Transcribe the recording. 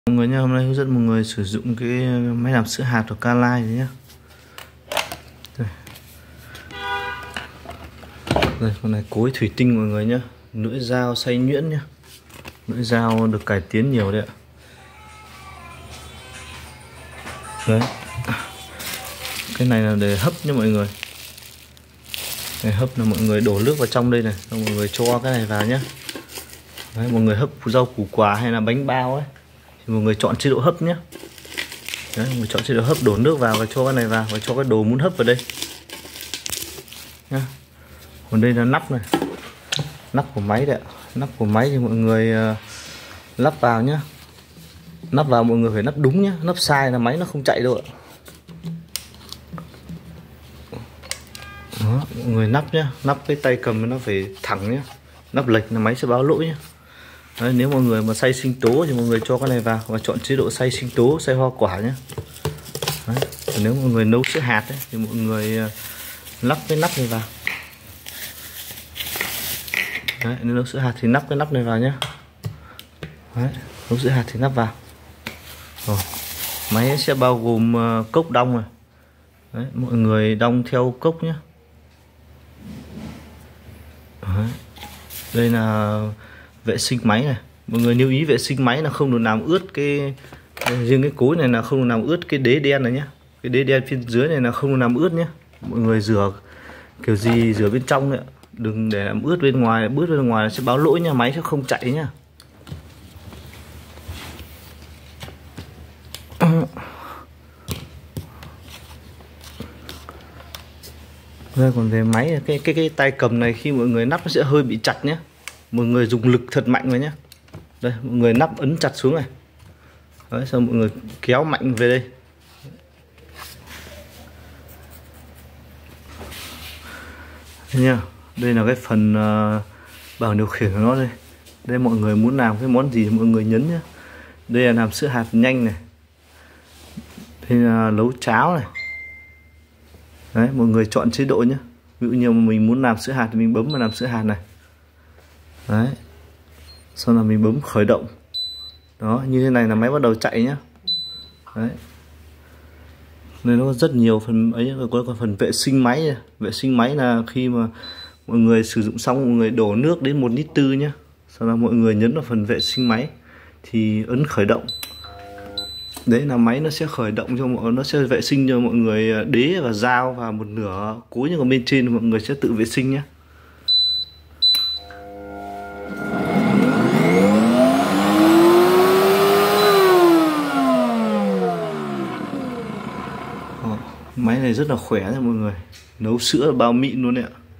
Mọi người nha, hôm nay hướng dẫn mọi người sử dụng cái máy làm sữa hạt của Calai nhé. Đây, con này cối thủy tinh mọi người nhé, lưỡi dao xay nhuyễn nhé, lưỡi dao được cải tiến nhiều đấy ạ. Đấy, cái này là để hấp nhé mọi người. Để hấp là mọi người đổ nước vào trong đây này, xong mọi người cho cái này vào nhé. Đấy, mọi người hấp rau củ quả hay là bánh bao ấy thì mọi người chọn chế độ hấp nhé. Đấy, mọi người chọn chế độ hấp, đổ nước vào và cho cái này vào và cho cái đồ muốn hấp vào đây nhá. Còn đây là nắp này, nắp của máy đấy ạ. Nắp của máy thì mọi người lắp vào nhá. Nắp vào mọi người phải nắp đúng nhá, nắp sai là máy nó không chạy đâu ạ. Đó, mọi người nắp nhá, nắp cái tay cầm nó phải thẳng nhá, nắp lệch là máy sẽ báo lỗi nhá. Đấy, nếu mọi người mà xay sinh tố thì mọi người cho cái này vào và chọn chế độ xay sinh tố, xay hoa quả nhé. Đấy, nếu mọi người nấu sữa hạt ấy, thì mọi người lắp cái nắp này vào. Đấy, nếu nấu sữa hạt thì lắp cái nắp này vào nhé. Đấy, nấu sữa hạt thì lắp vào. Rồi, máy sẽ bao gồm cốc đong này. Đấy, mọi người đong theo cốc nhé. Đấy, đây là vệ sinh máy này. Mọi người lưu ý vệ sinh máy là không được làm ướt cái riêng cái cối này là không được làm ướt cái đế đen này nhé. Cái đế đen phía dưới này là không được làm ướt nhé. Mọi người rửa kiểu gì rửa bên trong đấy, đừng để làm ướt bên ngoài, ướt bên ngoài sẽ báo lỗi nha, máy sẽ không chạy nhá. Đây, còn về máy cái tay cầm này khi mọi người nắp nó sẽ hơi bị chặt nhé. Mọi người dùng lực thật mạnh vào nhé. Đây, mọi người nắp ấn chặt xuống này. Đấy, xong mọi người kéo mạnh về đây. Đây nha, đây là cái phần bảng điều khiển của nó đây. Đây mọi người muốn làm cái món gì thì mọi người nhấn nhé. Đây là làm sữa hạt nhanh này. Đây là nấu cháo này. Đấy, mọi người chọn chế độ nhé. Ví dụ như mà mình muốn làm sữa hạt thì mình bấm vào làm sữa hạt này. Đấy, sau là mình bấm khởi động. Đó, như thế này là máy bắt đầu chạy nhá. Đấy, nên nó có rất nhiều phần ấy, có phần vệ sinh máy này. Vệ sinh máy là khi mà mọi người sử dụng xong mọi người đổ nước đến 1,4 lít nhá. Sau đó mọi người nhấn vào phần vệ sinh máy thì ấn khởi động. Đấy là máy nó sẽ khởi động cho nó sẽ vệ sinh cho mọi người đế và dao và một nửa cối, nhưng còn bên trên mọi người sẽ tự vệ sinh nhé. Máy này rất là khỏe nha mọi người, nấu sữa bao mịn luôn đấy ạ.